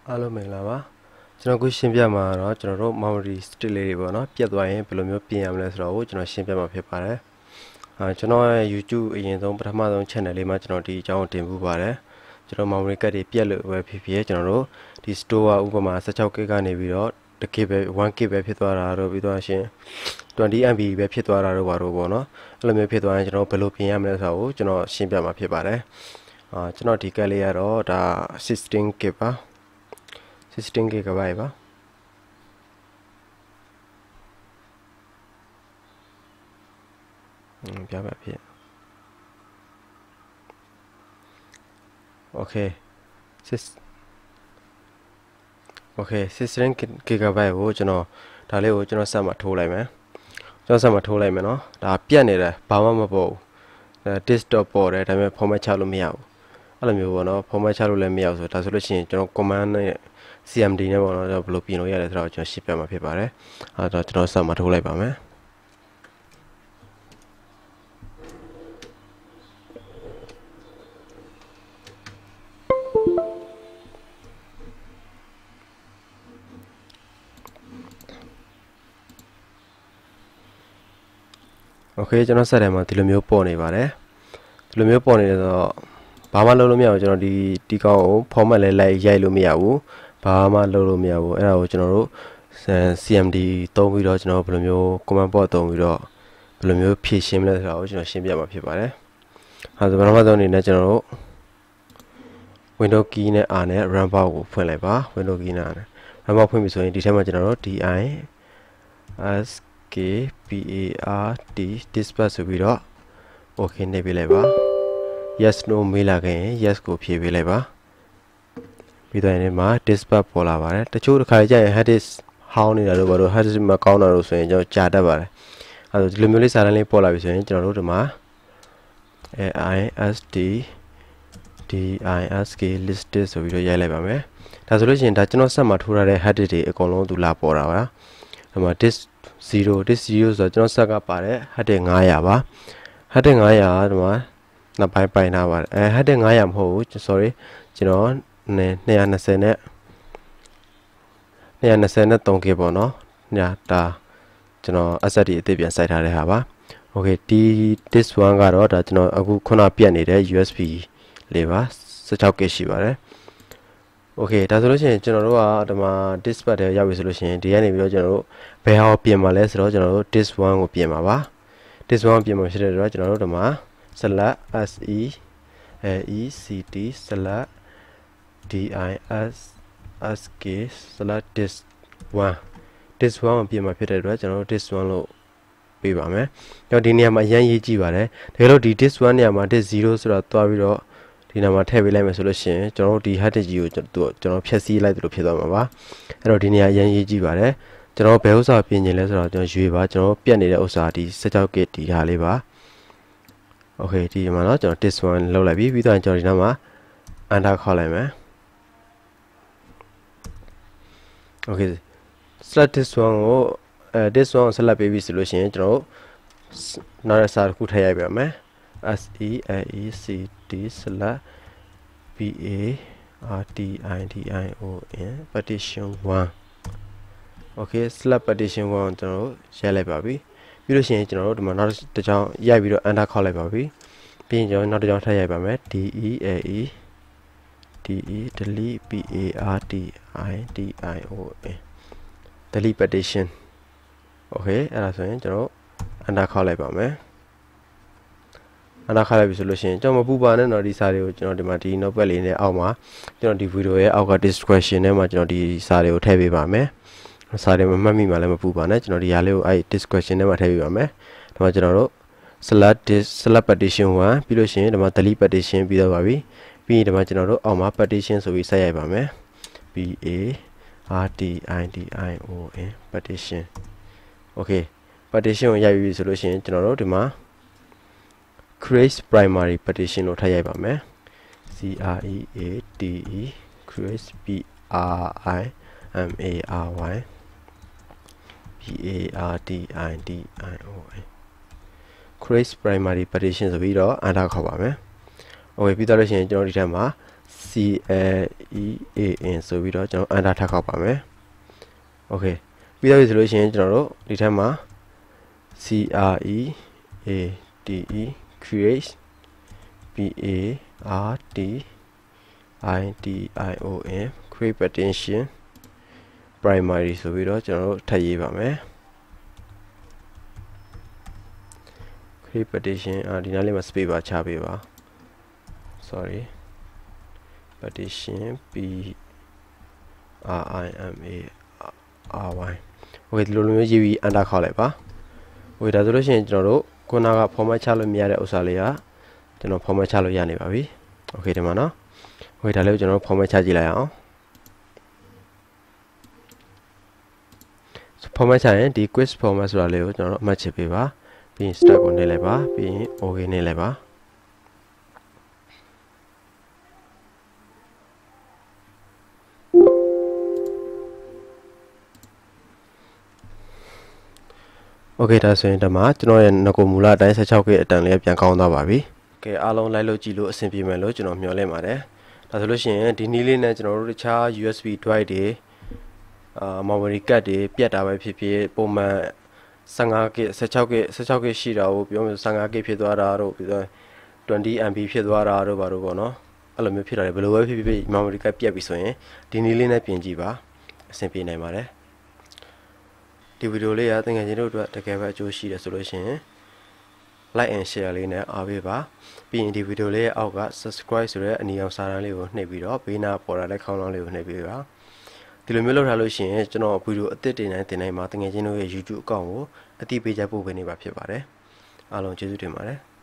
အားလုံးမင်္ဂလာပါကျွန်တော်ခုရှင်းပြမှာတော့ကျွန်တော်တို့ memory stick လေးတွေပေါ့နော်ပြတ်သွားရင်ဘယ်လိုမျိုးပြင်ရမလဲဆိုတော့ကျွန်တော်ရှင်းပြမှာဖြစ်ပါတယ်ကျွန်တော်ရဲ့ YouTube အရင်ဆုံးပထမဆုံး channel လေးမှာကျွန်တော်ဒီအကြောင်းကိုတင်ပြပါတယ်ကျွန်တော် memory card တွေပြတ်လို့ပဲဖြစ်ဖြစ်ကျွန်တော်တို့ဒီ store ဥပမာ 16GB ကနေပြီးတော့ 1KB 1KB ပဲဖြစ်သွားတာတော့ပြီးတော့ရှင် 20MB ပဲဖြစ်သွားတာတော့ဘာလို့ပေါ့နော်အဲ့လိုမျိုးဖြစ်သွားရင်ကျွန်တော်ဘယ်လိုပြင်ရမလဲဆိုတော့ကျွန်တော်ရှင်းပြမှာဖြစ်ပါတယ်ကျွန်တော်ဒီကတ်လေးကတော့ဒါ 16GB ပါ 16GB ပါပြပါဖြစ် Okay 16GB ကိုကျွန်တော်ဒါလေးကိုကျွန်တော်ဆက်မှာထိုးလိုက်မယ်ကျွန်တော်ဆက်မှာထိုးလိုက်မယ်နော်ဒါပြတ်နေတယ်ဘာမှမပေါ်ဘူး desktop ပေါ်တယ်ဒါပေမဲ့ format ချလို့မရဘူးအဲ့လိုမျိုးပေါ့နော် format ချလို့လည်းမရဘူးဆိုဒါဆိုလို့ရှိရင်ကျွန်တော် command နဲ့ CMD နဲ့ပေါ့နော်ဘယ်လိုပြင်လို့ရလဲဆိုတော့ကျွန်တော်ရှင်းပြမှာဖြစ်ပါတယ်အဲ့တော့ကျွန်တော်ဆက်မှာထိုးလိုက်ပါမယ်โอเคကျွန်တော်ဆက်တယ်မှာဒီလိုမျိုးပေါ်နေပါတယ်ဒီလိုမျိုးပေါ်နေတော့ဘာမှလုပ်လို့မရဘူးကျွန်တော်ဒီကောင်ကို format လဲလိုက်ရိုက်လို့မရဘူးဘာမှလုပ်လို့မရဘူးအဲ့ဒါကိုကျွန်တော်တို့ CMD သုံးပြီးတော့ကျွန်တော်ဘယ်လိုမျိုး command box သုံးပြီးတော့ဘယ်လိုမျိုးဖြည့်ရှင်းမလဲဆိုတာကိုကျွန်တော်ရှင်းပြမှာဖြစ်ပါတယ်အဲဒါပထမဆုံးအနေနဲ့ကျွန်တော်တို့ window key နဲ့ R နဲ့ run box ကိုဖွင့်လိုက်ပါ window key နဲ့ R နဲ့ run box ဖွင့်ပြီဆိုရင်ဒီထဲမှာကျွန်တော်တို့ DISKPART dispatch ဆိုပြီးတော့ okay နေပြလိုက်ပါ yes no မေးလာခဲ့ရင် yes ကိုဖြည့်ပေးလိုက်ပါပြီးတော့ဒီမှာ dispatch ပေါ်လာပါတယ်တချို့တစ်ခါကြာရင် hard disk ဟောင်းနေတာလို့ဘာလို့ hard disk မကောင်းတာလို့ဆိုရင်ကျွန်တော်ကြာတတ်ပါတယ်အဲဒါဒီလိုမျိုးလေးစာတန်းလေးပေါ်လာပြီဆိုရင်ကျွန်တော်တို့ဒီမှာ DISK listed ဆိုပြီးတော့ရိုက်လိုက်ပါမယ်ဒါဆိုလို့ရှိရင်ဒါကျွန်တော်ဆက်မှာထိုးထားတဲ့ hard disk တွေအကုန်လုံးသူလာပေါ်တာပါဒီမှာ disk 0 ဆိုတော့ကျွန်တော်ဆက်ကပါတဲ့ hard disk 900ပါ hard disk 900ဒီမှာနှစ်ပိုင်းပိုင်ထားပါတယ်hard disk 900မဟုတ်ဘူး sorry ကျွန်တော်220နဲ့ 223K ပေါ့နော်ညာဒါကျွန်တော် SSD အသစ်ပြန်စိုက်ထားတဲ့ဟာပါ okay ဒီ disk 1ကတော့ဒါကျွန်တော်အခုခုနပြတ်နေတဲ့ USB လေးပါ 16K ရှိပါတယ် okay ဒါဆိုလို့ရှိရင်ကျွန်တော်တို့ကဒီမှာ disk pad ထဲရောက်ပြီဆိုလို့ရှိရင်ဒီကနေပြီးတော့ကျွန်တော်တို့ဘယ်ဟာကိုပြင်မှာလဲဆိုတော့ကျွန်တော်တို့ disk 1ကိုပြင်မှာပါ disk 1ကိုပြင်မှာဖြစ်တဲ့တော့ကျွန်တော်တို့ဒီမှာ /SELECT/DISK/disk 1 disk 1ကိုပြင်မှာဖြစ်တဲ့အတွက်ကျွန်တော်တို့ disk 1လို့ပေးပါမယ်ကျွန်တော်ဒီနေရာမှာအရင်ရေးကြည့်ပါတယ်တကယ်လို့ဒီ disk 1နေရာမှာ disk 0ဆိုတာတွားပြီးတော့ဒီနေရာမှာထည့်ပေးလိုက်မယ်ဆိုလို့ရှိရင်ကျွန်တော်တို့ဒီ hard disk ကြီးကိုကျွန်တော်ဖြည့်ဆည်းလိုက်သလိုဖြစ်သွားမှာပါအဲ့တော့ဒီနေရာအရင်ရေးကြည့်ပါတယ်ကျွန်တော်ဘယ်ဥစ္စာပြင်ချင်လဲဆိုတော့ကျွန်တော်ရွေးပါကျွန်တော်ပြတ်နေတဲ့ဥစ္စာဒီ 16GB ဒီဟာလေးပါ okay ဒီမှာတော့ကျွန်တော် disk 1လောက်လိုက်ပြီးတော့ကျွန်တော်ဒီနောက်မှာ enter ခေါက်လိုက်မယ် okay select disk 1ကိုdisk 1ကို select ပေးပြီဆိုလို့ရှိရင်ကျွန်တော်နောက်တစ်စာတစ်ခုထည့်ရိုက်ပါမယ် SELECT select PARTITION partition 1 okay select partition 1ကိုကျွန်တော်ရိုက်လိုက်ပါပြီပြီးလို့ရှိရင်ကျွန်တော်တို့ဒီမှာနောက်တစ်ကြောင်းရိုက်ပြီးတော့ enter ခေါက်လိုက်ပါပြီပြီးရင်ကျွန်တော်နောက်တစ်ကြောင်းထပ်ရိုက်ပါမယ် DELETE delete PARTITION delete partition okay အဲ့ဒါဆိုရင်ကျွန်တော် enter ခေါက်လိုက်ပါမယ်enter ခေါက်လိုက်ပြီဆိုလို့ရှိရင်ကျွန်တော်မပူပါနဲ့တော့ဒီစာတွေကိုကျွန်တော်ဒီမှာဒီ notepad လေးနဲ့အောက်မှာကျွန်တော်ဒီ video ရဲ့အောက်က description ထဲမှာကျွန်တော်ဒီစာတွေကိုထည့်ပေးပါမယ်စာတွေမမှတ်မိမှလည်းမပူပါနဲ့ကျွန်တော်ဒီဟာလေးကိုအဲ့ description ထဲမှာထည့်ပေးပါမယ်ဒီမှာကျွန်တော်တို့ select partition 1ပြီးလို့ရှိရင်ဒီမှာ delete partition ပြီးတော့ပါပြီပြီးရင်ဒီမှာကျွန်တော်တို့အောက်မှာ partition ဆိုပြီးဆက်ရိုက်ပါမယ် PARTITION partition okay partition ကိုရိုက်ပြီဆိုလို့ရှိရင်ကျွန်တော်တို့ဒီမှာ create primary partition လို့ထည့်ရိုက်ပါမယ် CREATE create PRIMARY PARTITION create primary partition ဆိုပြီးတော့ enter ခေါက်ပါမယ် okay ပြီးတော့လို့ရှိရင်ကျွန်တော်ဒီထက်မှာ CLEAN ဆိုပြီးတော့ကျွန်တော် enter ထပ်ခောက်ပါမယ် okay ပြီးတော့ဆိုလို့ရှိရင်ကျွန်တော်တို့ဒီထက်မှာ CREATE create PARTITION create partition primary ဆိုပြီးတော့ကျွန်တော်တို့ထပ်ရေးပါမယ် create partition ဒီနားလေးမှာ space bar ချပေးပါ sorry partition PRIMARY okay ဒီလိုမျိုးရေးပြီး enter ခောက်လိုက်ပါ okay ဒါဆိုလို့ရှိရင်ကျွန်တော်တို့ခုနက format ချလို့မရတဲ့ဥစ္စာလေးကကျွန်တော် format ချလို့ရနေပါပြီ okay ဒီမှာနော် okay ဒါလေးကိုကျွန်တော်တို့ format ချကြည့်လိုက်အောင် format ချရင်ဒီ quiz format ဆိုတာလေးကိုကျွန်တော်တို့အမှတ်ချပေးပါပြီးရင် start ကိုနှိပ်လိုက်ပါပြီးရင် okay နှိပ်လိုက်ပါ okay ဒါဆိုရင်ဒီမှာကျွန်တော်ရဲ့ငကိုမူလအတိုင်း 16K အတန်လေးပြန်ကောင်းသွားပါပြီကဲအားလုံးလိုက်လို့ကြည့်လို့အဆင်ပြေမယ်လို့ကျွန်တော်မျှော်လင့်ပါတယ်ဒါဆိုလို့ရှိရင်ဒီနည်းလေးနဲ့ကျွန်တော်တို့တခြား USB drive တွေmemory card တွေပြတ်တာပဲဖြစ်ဖြစ်ပုံမှန် 15K 16K ရှိတာကိုပြောမယ် 15K ဖြစ်သွားတာတို့ပြီးတော့ 20MB ဖြစ်သွားတာတို့ဘာလို့ပေါ့နော်အဲ့လိုမျိုးဖြစ်တာလေဘယ်လိုပဲဖြစ်ဖြစ် memory card ပြတ်ပြီဆိုရင်ဒီနည်းလေးနဲ့ပြင်ကြည့်ပါအဆင်ပြေနိုင်ပါတယ်ဒီဗီဒီယိုလေးကသင်ငယ်ချင်းတို့အတွက်တကယ်ပဲအကျိုးရှိတယ်ဆိုလို့ရှိရင် like and share လေးနဲ့အားပေးပါပြီးရင်ဒီဗီဒီယိုလေးရဲ့အောက်က subscribe ဆိုတဲ့အနီရောင်စာတန်းလေးကိုနှိပ်ပြီးတော့ဘေးနားပေါ်လာတဲ့ခေါင်းလောင်းလေးကိုနှိပ်ပေးပါဒီလိုမျိုးလုပ်ထားလို့ရှိရင်ကျွန်တော်ဗီဒီယိုအသစ်တင်တိုင်းမှာသင်ငယ်ချင်းတို့ရဲ့ YouTube အကောင့်ကိုအသိပေးချက်ပို့ပေးနေပါဖြစ်ပါတယ်အားလုံးကျေးဇူးတင်ပါတယ်